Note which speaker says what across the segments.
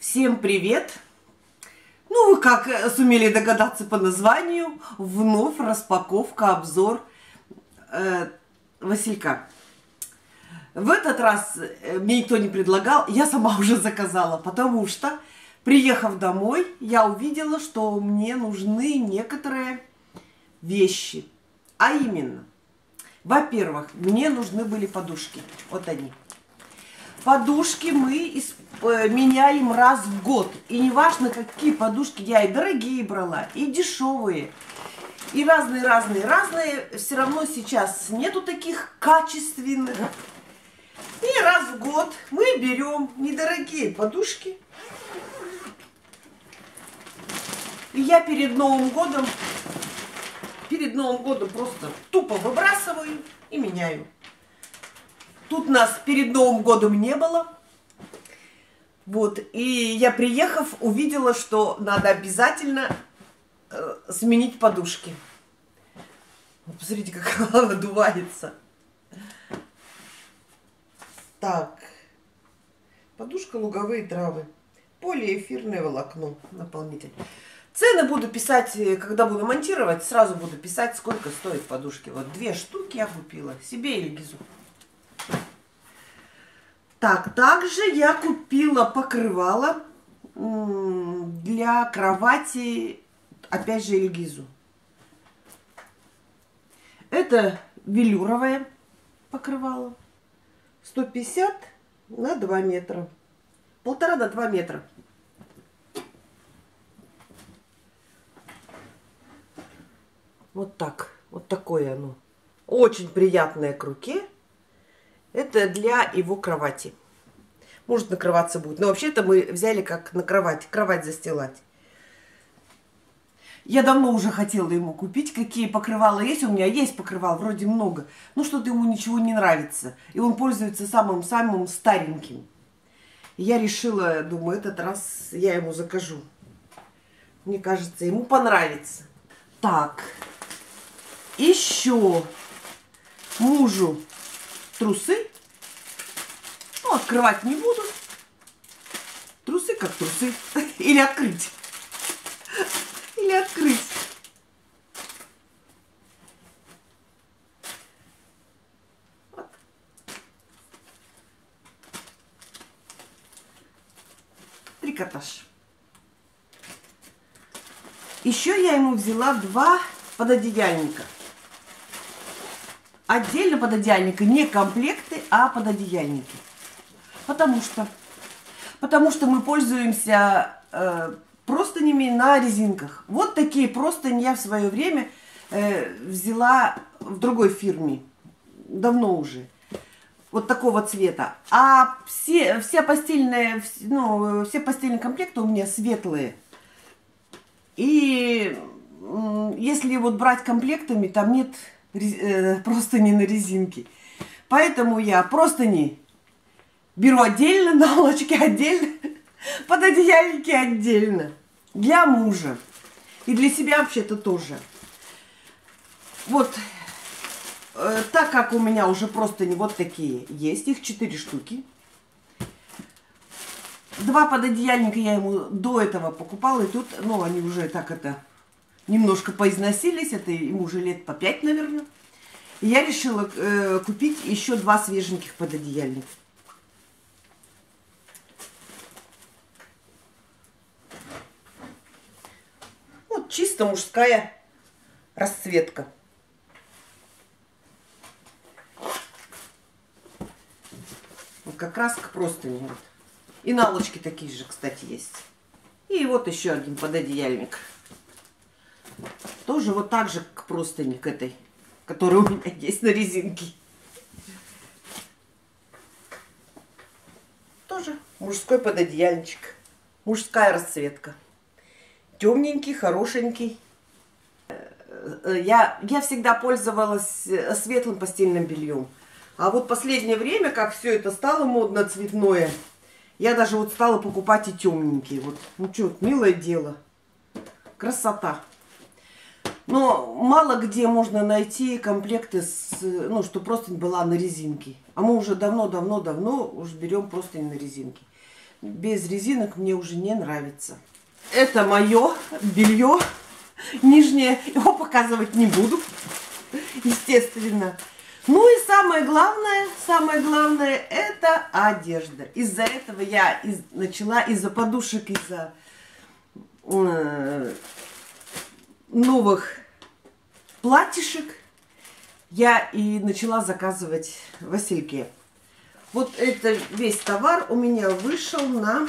Speaker 1: Всем привет! Ну, вы как сумели догадаться по названию, вновь распаковка, обзор василька. В этот раз мне никто не предлагал, я сама уже заказала, потому что, приехав домой, я увидела, что мне нужны некоторые вещи. А именно, во-первых, мне нужны были подушки. Вот они. Подушки мы меняем раз в год. И не важно, какие подушки. Я и дорогие брала, и дешевые. И разные. Все равно сейчас нету таких качественных. И раз в год мы берем недорогие подушки. И я перед Новым годом просто тупо выбрасываю и меняю. Тут нас перед Новым годом не было. Вот. И я, приехав, увидела, что надо обязательно сменить подушки. Вот посмотрите, как она надувается. Так. Подушка луговые травы. Полиэфирное волокно. Наполнитель. Цены буду писать, когда буду монтировать, сразу буду писать, сколько стоит подушки. Вот 2 штуки я купила. Себе или Гизу. Так, также я купила покрывало для кровати, опять же, Эльгизу. Это велюровое покрывало. 150 на 2 метра. 1,5 на 2 метра. Вот так. Вот такое оно. Очень приятное к руке. Это для его кровати. Может накрываться будет. Но вообще-то мы взяли как на кровать застилать. Я давно уже хотела ему купить. Какие покрывала есть. У меня есть покрывал, вроде много. Но что-то ему ничего не нравится. И он пользуется самым стареньким. И я решила, думаю, этот раз я ему закажу. Мне кажется, ему понравится. Так. Еще мужу трусы. Ну, открывать не буду. Трусы как трусы. Или открыть. Или открыть. Вот. Трикотаж. Еще я ему взяла 2 пододеяльника. Отдельно пододеяльника, не комплекты, а пододеяльники. Потому что мы пользуемся простынями на резинках. Вот такие простыни я в свое время взяла в другой фирме. Давно уже. Вот такого цвета. А все постельные комплекты у меня светлые. И если вот брать комплектами, там нет простыни на резинке. Поэтому я простыни беру отдельно, наволочки отдельно, пододеяльники отдельно. Для мужа. И для себя вообще-то тоже. Вот. Так как у меня уже простыни вот такие есть. Их 4 штуки. 2 пододеяльника я ему до этого покупала. И тут, ну, они уже так немножко поизносились. Это ему уже лет по 5, наверное. И я решила купить еще 2 свеженьких пододеяльника. Вот чисто мужская расцветка. Вот как раз к простыни. Вот. И наволочки такие же, кстати, есть. И вот еще один пододеяльник. Тоже вот так же к простыни, к этой, которая у меня есть на резинке. Тоже мужской пододеяльничек. Мужская расцветка. Темненький, хорошенький. Я всегда пользовалась светлым постельным бельем. А вот последнее время, как все это стало модно, цветное, я даже вот стала покупать и темненькие. Вот, ну что, милое дело. Красота. Но мало где можно найти комплекты, что простынь была на резинке. А мы уже давно уже берем простынь на резинке. без резинок мне уже не нравится. Это мое белье нижнее. Его показывать не буду, естественно. Ну и самое главное, это одежда. Из-за этого я начала, из-за подушек, из-за новых платьишек, я и начала заказывать в Васильке. Вот это весь товар у меня вышел на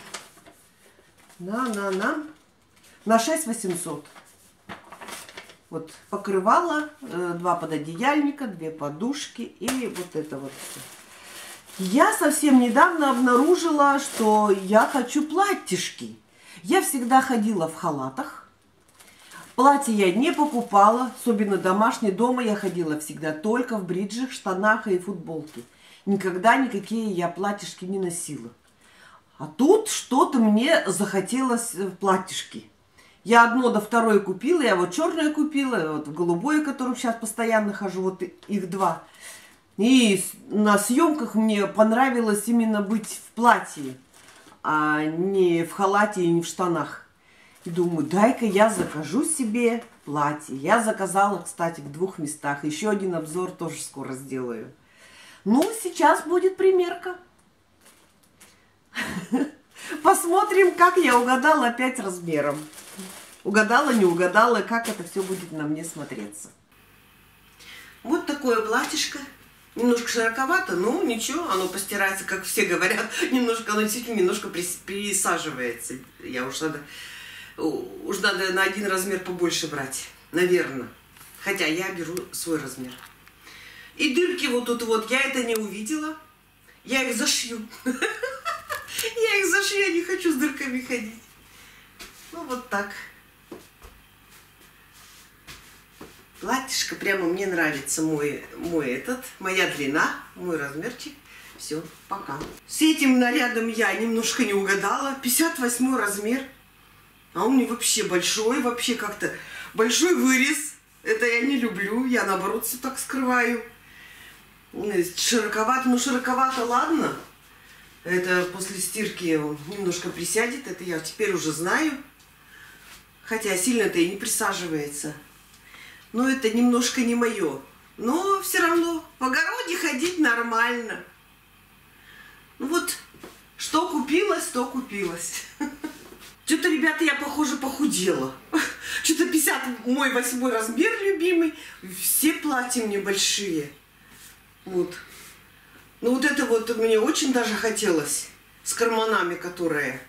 Speaker 1: 6800. Вот покрывало, 2 пододеяльника, 2 подушки и вот это вот все. Я совсем недавно обнаружила, что я хочу платьишки. Я всегда ходила в халатах. Платье я не покупала, особенно домашнее. Дома я ходила всегда только в бриджах, штанах и футболке. Никогда никакие я платьишки не носила. А тут что-то мне захотелось в платьишки. Я одно до второй купила, я вот черное купила, вот в голубое, которым сейчас постоянно хожу, вот их 2. И на съемках мне понравилось именно быть в платье, а не в халате и не в штанах. И думаю, дай-ка я закажу себе платье. Я заказала, кстати, в 2 местах. Еще один обзор тоже скоро сделаю. Ну, сейчас будет примерка. Посмотрим, как я угадала опять размером. Угадала, не угадала, как это все будет на мне смотреться. Вот такое платьишко. Немножко широковато, но ничего, оно постирается, как все говорят. Немножко, оно действительно немножко присаживается. Уж надо на 1 размер побольше брать, наверное. Хотя я беру свой размер. И дырки вот тут вот, я это не увидела. Я их зашью. Я их зашью, я не хочу с дырками ходить. Ну вот так. Платьишко прямо мне нравится, моя длина, мой размерчик. Все, пока. С этим нарядом я немножко не угадала. 58 размер. А он мне вообще большой, вообще как-то большой вырез. Это я не люблю, я наоборот все так скрываю. Широковато, ну широковато, ладно. Это после стирки он немножко присядет, это я теперь уже знаю. Хотя сильно-то и не присаживается. Но это немножко не мое. Но все равно в огороде ходить нормально. Ну вот, что купилось, то купилось. Что-то, ребята, я, похоже, похудела. Что-то 58 размер любимый. Все платья мне большие. Вот. Ну вот это вот мне очень даже хотелось. С карманами, которые.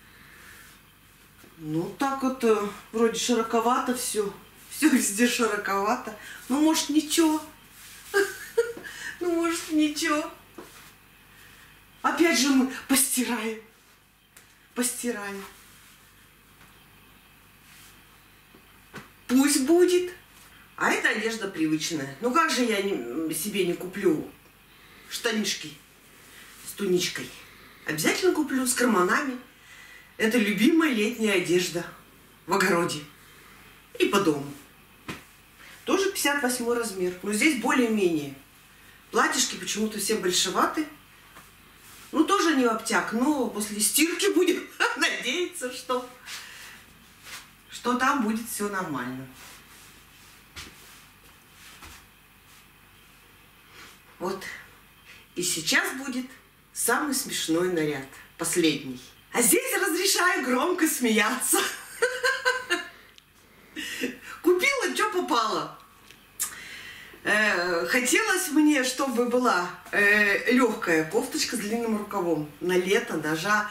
Speaker 1: Ну так вот, вроде широковато все. Все везде широковато. Ну, может, ничего. Ну, может, ничего. Опять же мы постираем. Постираем. Пусть будет. А это одежда привычная. Ну, как же я себе не куплю штанишки с туничкой? Обязательно куплю с карманами. Это любимая летняя одежда в огороде и по дому. Тоже 58 размер. Но здесь более-менее. Платьишки почему-то все большеваты. Ну, тоже не в обтяг, но после стирки будем надеяться, что там будет все нормально. Вот. И сейчас будет самый смешной наряд. Последний. А здесь разрешаю громко смеяться. Купила, что попало. Хотелось мне, чтобы была легкая кофточка с длинным рукавом. На лето, даже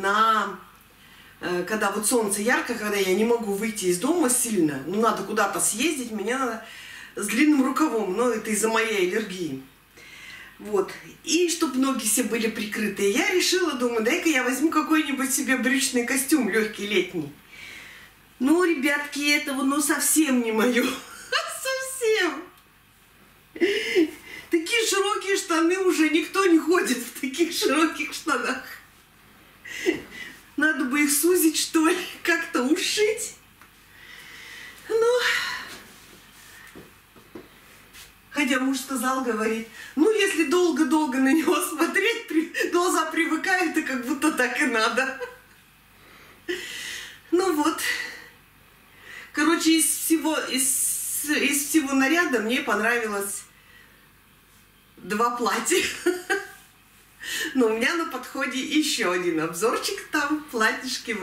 Speaker 1: когда вот солнце ярко, когда я не могу выйти из дома сильно, ну надо куда-то съездить, мне надо с длинным рукавом, но это из-за моей аллергии. Вот. И чтобы ноги все были прикрытые, я решила, думаю, дай-ка я возьму какой-нибудь себе брючный костюм легкий, летний. Ну, ребятки, этого ну совсем не мое. Совсем. Такие широкие штаны уже никто не ходит в таких широких штанах. Надо бы их сузить, что ли, как-то ушить. Ну, хотя муж сказал, говорит, ну, если долго-долго на него смотреть, глаза привыкают, и как будто так и надо. Ну вот. Короче, из всего наряда мне понравилось 2 платья. Но у меня на подходе еще один обзорчик. Там платьишки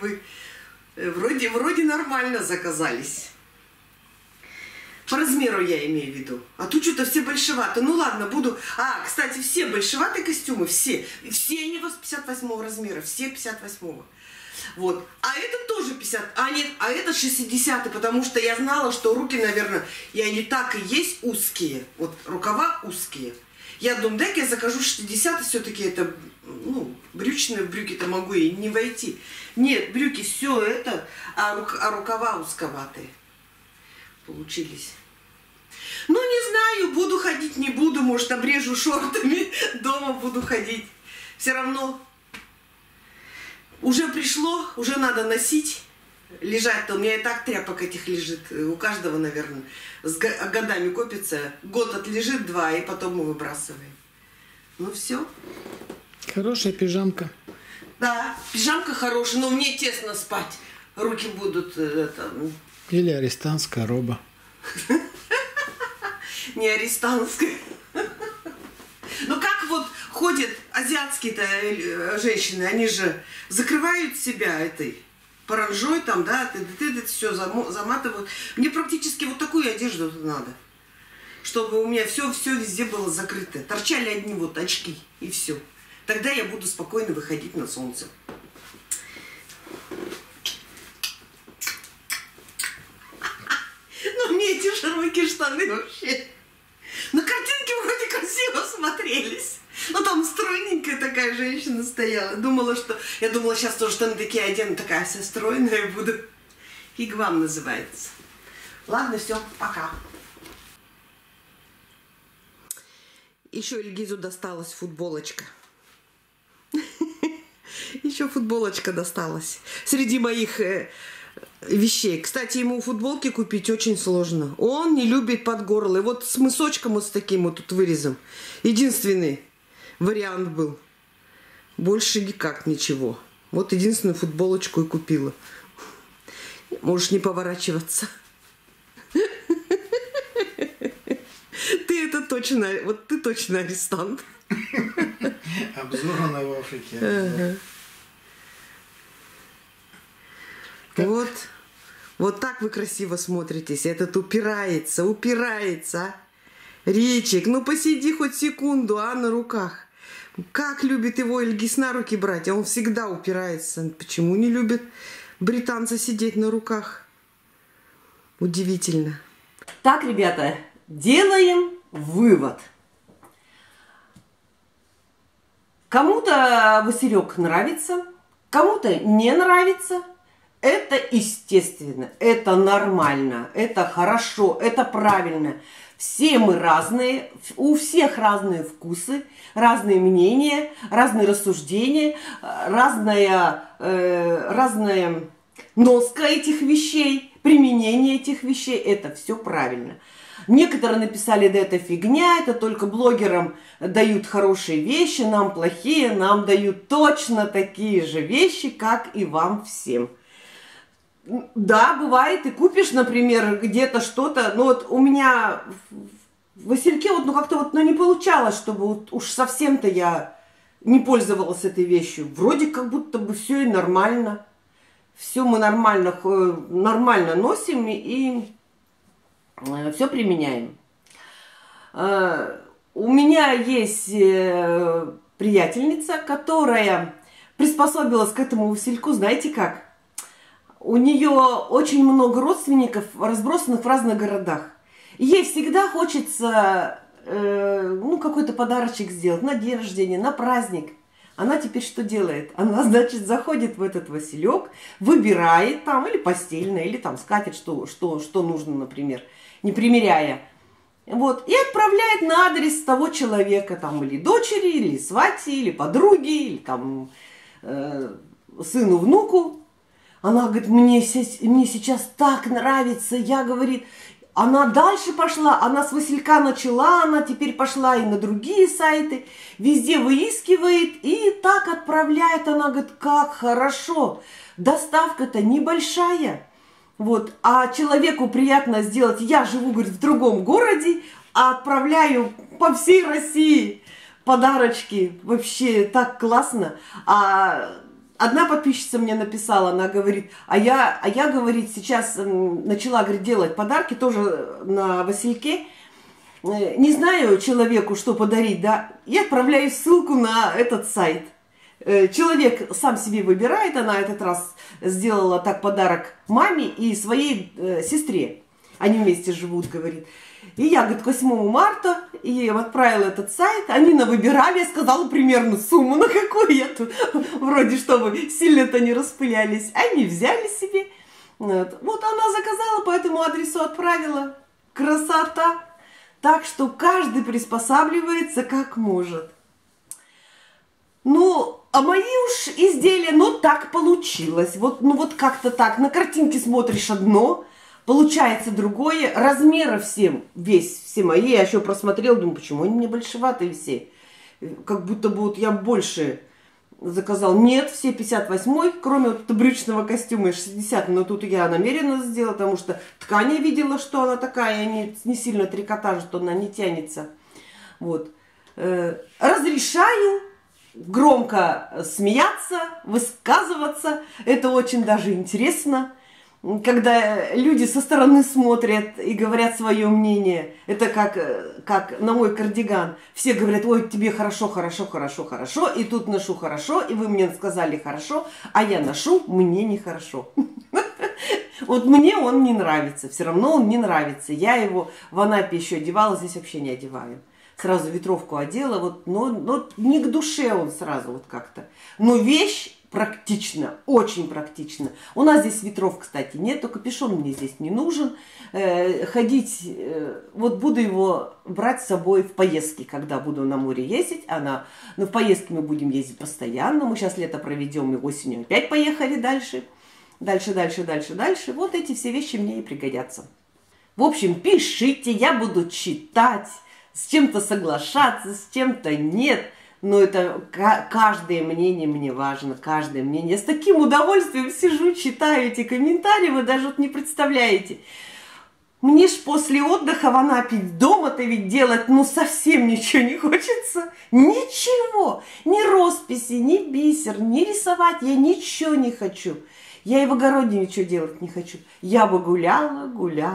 Speaker 1: вроде нормально заказались. По размеру я имею в виду. А тут что-то все большеваты. Ну ладно, буду... кстати, все большеватые костюмы, все они у вас 58 размера, все 58-го. Вот. А это тоже 50, нет, это 60, потому что я знала, что руки, наверное, и они так и есть узкие. Вот рукава узкие. Я думаю, дай-ка я закажу 60, и все-таки это, брючные, в брюки-то могу и не войти. Нет, брюки все это, а рукава узковатые получились. Ну, не знаю, буду ходить, не буду, может, обрежу шортами, дома буду ходить. Все равно уже пришло, уже надо носить. Лежать-то у меня и так тряпок этих лежит. У каждого, наверное, с годами копится. Год отлежит, 2, и потом мы выбрасываем. Ну, все.
Speaker 2: Хорошая пижамка.
Speaker 1: Да, пижамка хорошая, но мне тесно спать. Руки будут...
Speaker 2: Или арестантская роба.
Speaker 1: Не арестантская. Ну как вот ходят азиатские-то женщины, они же закрывают себя этой паранжой там, да, это все заматывают. Мне практически вот такую одежду надо, чтобы у меня все везде было закрыто. Торчали одни вот очки, и все. Тогда я буду спокойно выходить на солнце. Ну, мне эти широкие штаны вообще... На картинке вроде красиво смотрелись. Ну, там стройненькая такая женщина стояла. Я думала, сейчас тоже штаны такие одену, такая вся стройная буду. Фиг вам называется. Ладно, все, пока. Еще Ильгизу досталась футболочка. Еще футболочка досталась. Среди моих... вещей. Кстати, ему футболки купить очень сложно. Он не любит под горло. И вот с мысочком вот с таким вот тут вырезом. Единственный вариант был. Больше никак ничего. Вот единственную футболочку и купила. Можешь не поворачиваться. Ты это точно, вот ты точно арестант.
Speaker 2: Обзор в Африке.
Speaker 1: Вот так вы красиво смотритесь. Этот упирается. Речик, ну посиди хоть секунду, на руках. Как любит его Ильгиз на руки брать, а он всегда упирается. Почему не любит британца сидеть на руках? Удивительно. Так, ребята, делаем вывод. Кому-то Василек нравится, кому-то не нравится. Это естественно, это нормально, это хорошо, это правильно. Все мы разные, у всех разные вкусы, разные мнения, разные рассуждения, разная носка этих вещей, применение этих вещей. Это все правильно. Некоторые написали, да это фигня, это только блогерам дают хорошие вещи, нам плохие, нам дают точно такие же вещи, как и вам всем. Да, бывает, ты купишь, например, где-то что-то, но вот у меня в Васильке вот, как-то вот, не получалось, чтобы вот уж совсем-то я не пользовалась этой вещью. Вроде как будто бы все и нормально. Все мы нормально носим и все применяем. У меня есть приятельница, которая приспособилась к этому Васильку, знаете как? У нее очень много родственников, разбросанных в разных городах. И ей всегда хочется какой-то подарочек сделать на день рождения, на праздник. Она теперь что делает? Она, значит, заходит в этот Василек, выбирает там или постельное, или там скатерть, что нужно, например, не примеряя. Вот, и отправляет на адрес того человека, там, или дочери, или свати, или подруги, или там сыну, внуку. Она говорит, мне сейчас так нравится, я, говорит, она дальше пошла, она с Василька начала, она теперь пошла и на другие сайты, везде выискивает и так отправляет. Она говорит, как хорошо, доставка-то небольшая. Вот. А человеку приятно сделать, я живу, говорит, в другом городе, а отправляю по всей России подарочки. Вообще так классно. Одна подписчица мне написала, она говорит, а я говорит, сейчас начала, говорит, делать подарки тоже на Васильке. Не знаю человеку, что подарить, да, и отправляю ссылку на этот сайт. Человек сам себе выбирает, она этот раз сделала так подарок маме и своей сестре. Они вместе живут, говорит. И я, говорит, к 8 марта ей отправила этот сайт, они навыбирали, я сказала примерно сумму, на какую я тут, вроде, чтобы сильно-то не распылялись. Они взяли себе. Вот она заказала, по этому адресу отправила. Красота! Так что каждый приспосабливается как может. Ну, а мои уж изделия, ну так получилось. Вот, ну вот как-то так. На картинке смотришь одно, получается другое. Размеры все мои. Я еще просмотрела, думаю, почему они мне большеватые все. Как будто бы вот я больше заказал. Нет, все 58-й, кроме вот брючного костюма 60. Но тут я намеренно сделала, потому что ткань я видела, что она такая, не сильно трикотаж, что она не тянется. Вот. Разрешаю громко смеяться, высказываться. Это очень даже интересно. Когда люди со стороны смотрят и говорят свое мнение, это как на мой кардиган. Все говорят, ой, тебе хорошо, хорошо, хорошо, хорошо, и тут ношу хорошо, и вы мне сказали хорошо, а я ношу, мне нехорошо. Вот мне он не нравится, все равно он не нравится. Я его в Анапе еще одевала, здесь вообще не одеваю. Сразу ветровку одела, вот, но не к душе он сразу вот как-то. Но вещь практично, очень практично. У нас здесь ветров, кстати, нет, только капюшон мне здесь не нужен. Ходить, вот буду его брать с собой в поездки, когда буду на море ездить. В поездки мы будем ездить постоянно. Мы сейчас лето проведем и осенью опять поехали дальше. Дальше. Вот эти все вещи мне и пригодятся. В общем, пишите, я буду читать, с чем-то соглашаться, с чем-то нет. Но это каждое мнение мне важно, каждое мнение. Я с таким удовольствием сижу, читаю эти комментарии, вы даже вот не представляете. Мне ж после отдыха в Анапе дома-то ведь делать, ну, совсем ничего не хочется. Ничего. Ни росписи, ни бисер, ни рисовать я ничего не хочу. Я и в огороде ничего делать не хочу. Я бы гуляла.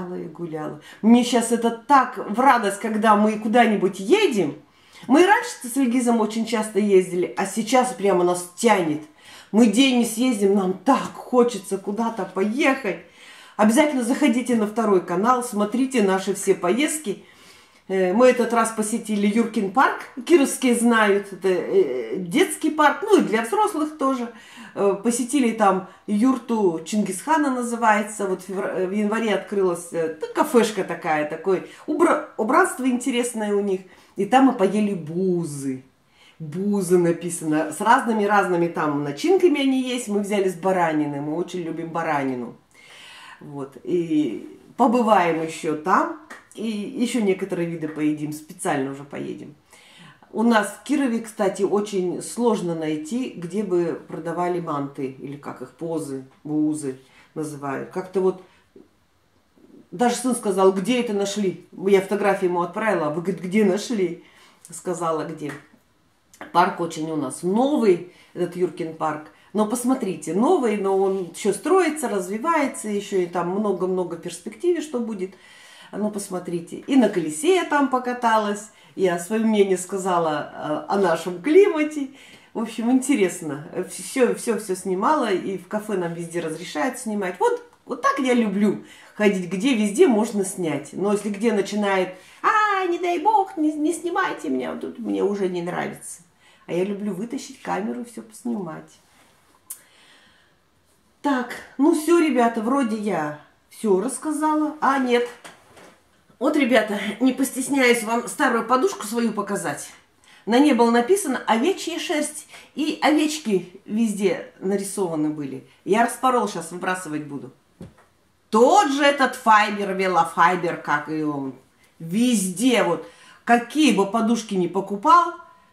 Speaker 1: Мне сейчас это так в радость, когда мы куда-нибудь едем. Мы и раньше-то с Ильгизом очень часто ездили, а сейчас прямо нас тянет. Мы день не съездим, нам так хочется куда-то поехать. Обязательно заходите на 2 канал, смотрите наши все поездки. Мы этот раз посетили Юркин парк, кировские знают, это детский парк, ну и для взрослых тоже. Посетили там юрту Чингисхана называется, вот в январе открылась кафешка такая, такое убранство интересное у них. И там мы поели бузы. Бузы написано. С разными там начинками они есть. Мы взяли с баранины. Мы очень любим баранину. Вот. И побываем еще там. И еще некоторые виды поедим. Специально уже поедем. У нас в Кирове, кстати, очень сложно найти, где бы продавали манты. Или как их, позы, бузы называют. Как-то вот... Даже сын сказал, где это нашли. Я фотографию ему отправила, а вы, говорит, где нашли? Сказала, где. Парк очень у нас новый, этот Юркин парк. Но посмотрите, новый, но он еще строится, развивается, еще и там много-много перспективе, что будет. Ну, посмотрите. И на колесе я там покаталась, я свое мнение сказала о нашем климате. В общем, интересно. Все снимала, и в кафе нам везде разрешают снимать. Вот так я люблю ходить, где везде можно снять. Но если где начинает, не дай бог, не снимайте меня, вот тут мне уже не нравится. А я люблю вытащить камеру и все поснимать. Так, ну все, ребята, вроде я все рассказала. А, нет. Вот, ребята, не постесняюсь вам старую подушку свою показать. На ней было написано овечья шерсть. И овечки везде нарисованы были. Я распорола, сейчас выбрасывать буду. Тот же этот файбер, велофайбер, как и он. Везде вот. Какие бы подушки ни покупал.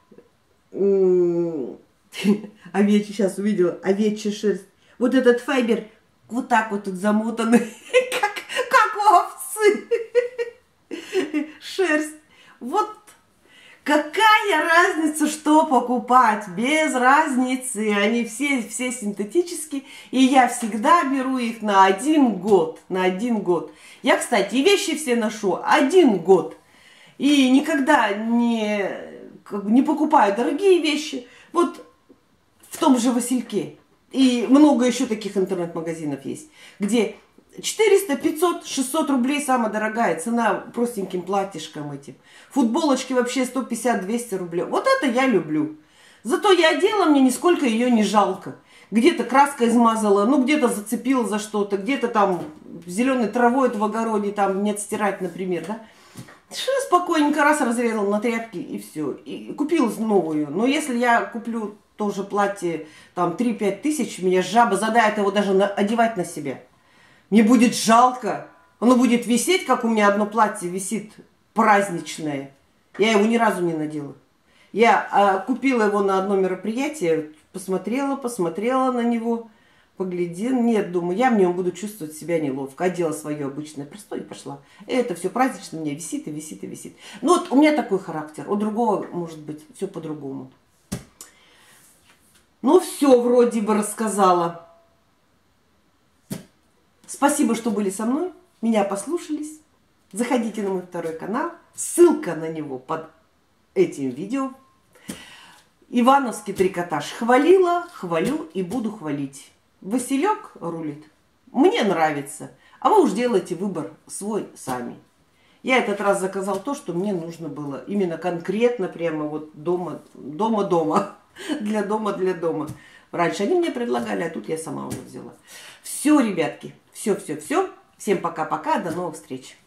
Speaker 1: Овечья, сейчас увидела, овечья шерсть. Вот этот файбер вот так вот тут замотанный, как у овцы. Шерсть. Вот какая разница, что покупать? Без разницы. Они все синтетические. И я всегда беру их на 1 год. На 1 год. Я, кстати, вещи все ношу 1 год. И никогда не покупаю дорогие вещи. Вот в том же Васильке. И много еще таких интернет-магазинов есть, где 400, 500, 600 рублей самая дорогая цена простеньким платьишкам этим. Футболочки вообще 150, 200 рублей. Вот это я люблю. Зато я одела, мне нисколько ее не жалко. Где-то краской измазала, ну где-то зацепила за что-то, где-то там зеленой травой в огороде там нет стирать, например, да. Спокойненько раз разрезала на тряпки и все. И купила новую. Но если я куплю тоже платье там 3-5 тысяч, меня жаба задает его даже одевать на себя. Мне будет жалко. Оно будет висеть, как у меня одно платье висит праздничное. Я его ни разу не надела. Я купила его на одно мероприятие, посмотрела на него, поглядела. Нет, думаю, я в нем буду чувствовать себя неловко. Одела свое обычное простое и пошла. Это все празднично у меня висит и висит и висит. Ну вот у меня такой характер. У другого может быть все по-другому. Ну все, вроде бы рассказала. Спасибо, что были со мной. Меня послушались. Заходите на мой второй канал. Ссылка на него под этим видео. Ивановский трикотаж. Хвалила, хвалю и буду хвалить. Василек рулит. Мне нравится. А вы уж делайте выбор свой сами. Я этот раз заказал то, что мне нужно было. Именно конкретно прямо вот дома. Для дома. Раньше они мне предлагали, а тут я сама уже взяла. Все, ребятки. Все. Всем пока-пока. До новых встреч.